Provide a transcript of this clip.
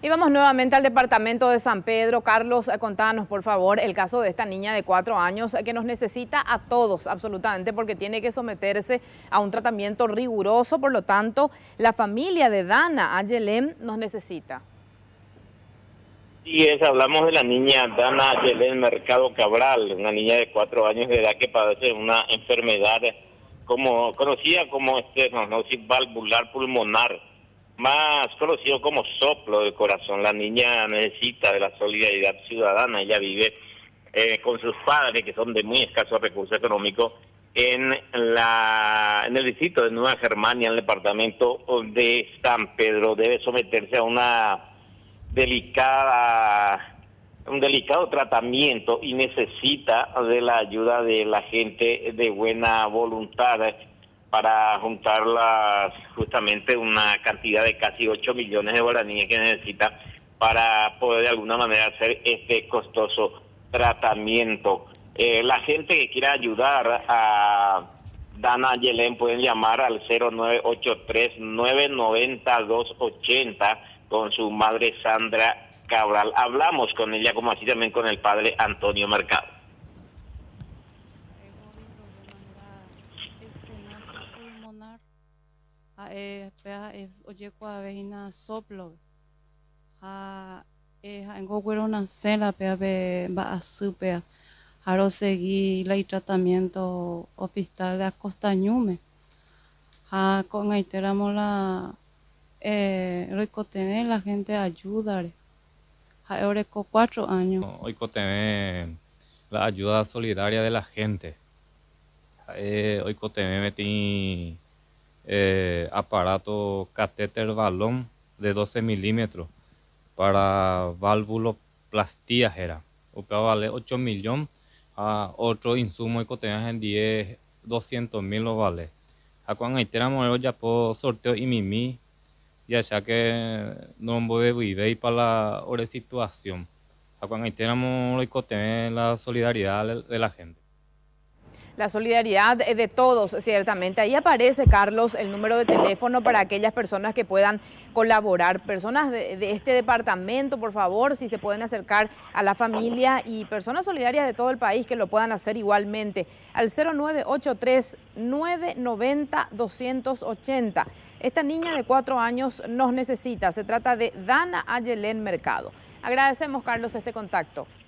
Y vamos nuevamente al departamento de San Pedro. Carlos, contanos por favor el caso de esta niña de 4 años que nos necesita a todos absolutamente porque tiene que someterse a un tratamiento riguroso. Por lo tanto, la familia de Dana Ayelén nos necesita. Sí, hablamos de la niña Dana Ayelén Mercado Cabral, una niña de 4 años de edad que padece una enfermedad conocida como estenosis valvular pulmonar, más conocido como soplo del corazón. La niña necesita de la solidaridad ciudadana. Ella vive con sus padres, que son de muy escasos recursos económicos, en el distrito de Nueva Germania, en el departamento de San Pedro. Debe someterse a un delicado tratamiento y necesita de la ayuda de la gente de buena voluntad para juntar justamente una cantidad de casi 8 millones de guaraníes que necesita para poder de alguna manera hacer este costoso tratamiento. La gente que quiera ayudar a Dana Ayelén pueden llamar al 0983-990-280 con su madre Sandra Cabral. Hablamos con ella, como así también con el padre Antonio Mercado. Soplo una cena Haro seguir el tratamiento hospital de Acostañume. Con aiteramos tener la gente ayudar. Ahora con 4 años. Hoy tener la ayuda solidaria de la gente. Hoy metí aparato catéter balón de 12 milímetros para válvuloplastía era. O que vale 8 millones. Otro insumo y en 200.000 lo vale. A cuando tenemos ya por sorteo y mimi, ya sea que no voy a vivir para la hora de situación. A cuando tenemos la solidaridad de la gente. La solidaridad de todos, ciertamente. Ahí aparece, Carlos, el número de teléfono para aquellas personas que puedan colaborar. Personas de este departamento, por favor, si se pueden acercar a la familia y personas solidarias de todo el país que lo puedan hacer igualmente. Al 0983-990-280. Esta niña de 4 años nos necesita. Se trata de Dana Ayelén Mercado. Agradecemos, Carlos, este contacto.